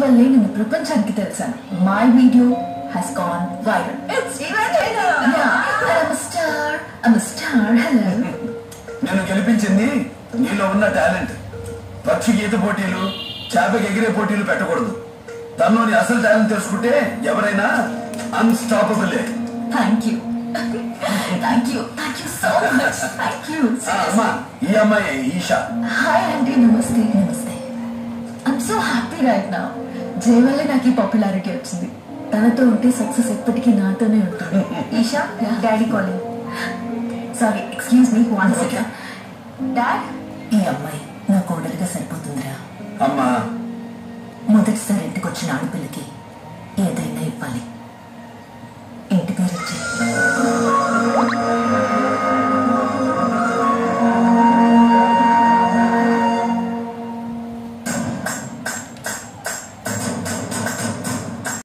వల్లే నేను ప్రపంచానికి తెలిసాను. My video has gone viral. It's even yeah, I'm a star. I'm a star. Hello. నేను గెలిపించింది నీలో ఉన్న టాలెంట్. పక్షి గీత పోటీలు, చేపకి ఎగిరే పోటీలు పెట్టకూడదు. తనలోని అసలు టాలెంట్ తెలుసుకుంటే ఎవరైనా unstoppable. Thank you, thank you, thank you so much. Thank you. అమ్మా, ఈ అమ్మాయి ఈషా. Hi aunty. నమస్తే. నమస్తే. I'm so happy right now. Jaya వల్లే నాకు ఈ పాపులారిటీ వచ్చింది. తనతో ఉంటే సక్సెస్ ఎప్పటికీ నాతోనే ఉంటుంది. Esha, daddy calling. Sorry, excuse me, 1 second. Dad, ఈ అమ్మాయి నా కోడలిగా సరిపోతుందిరా. అమ్మా, మొదటిసారి ఇంటికి వచ్చిన ఆడపిల్లకి ఏదైనా ఇవ్వాలి.